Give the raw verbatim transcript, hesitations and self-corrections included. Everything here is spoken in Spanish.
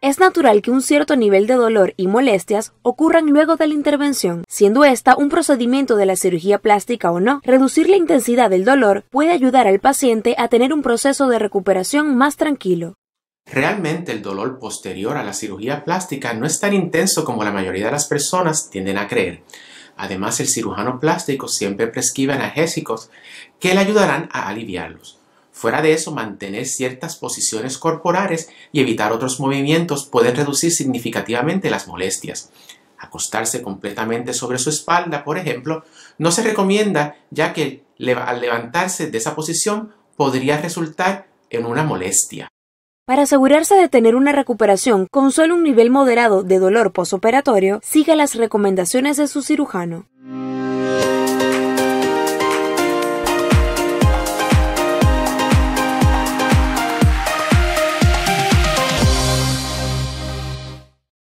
Es natural que un cierto nivel de dolor y molestias ocurran luego de la intervención, siendo esta un procedimiento de la cirugía plástica o no. Reducir la intensidad del dolor puede ayudar al paciente a tener un proceso de recuperación más tranquilo. Realmente el dolor posterior a la cirugía plástica no es tan intenso como la mayoría de las personas tienden a creer. Además, el cirujano plástico siempre prescribe analgésicos que le ayudarán a aliviarlos. Fuera de eso, mantener ciertas posiciones corporales y evitar otros movimientos pueden reducir significativamente las molestias. Acostarse completamente sobre su espalda, por ejemplo, no se recomienda, ya que al levantarse de esa posición podría resultar en una molestia. Para asegurarse de tener una recuperación con solo un nivel moderado de dolor postoperatorio, siga las recomendaciones de su cirujano.